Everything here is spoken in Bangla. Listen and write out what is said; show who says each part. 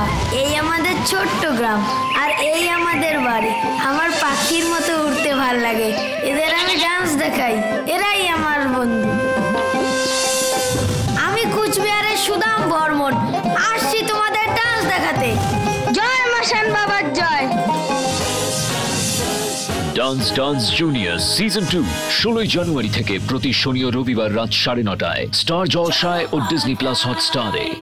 Speaker 1: এই আমাদের ছোট্ট গ্রাম আর এই আমাদের বাড়ি। আমার পাখির মতো উড়তে ভাল লাগে, এদের আমি ডান্স দেখাই, এরাই আমার বন্ধু। আমি কুচবিহারের সুদাম বর্মন, আসছি তোমাদের ডান্স দেখাতে। জয় মাসান বাবার জয়।
Speaker 2: ডান্স জুনিয়র সিজন 2 16 জানুয়ারি থেকে প্রতি শনি ও রবিবার রাত 9:30টায় স্টার জলসায় ও ডিজনি প্লাস হটস্টারে।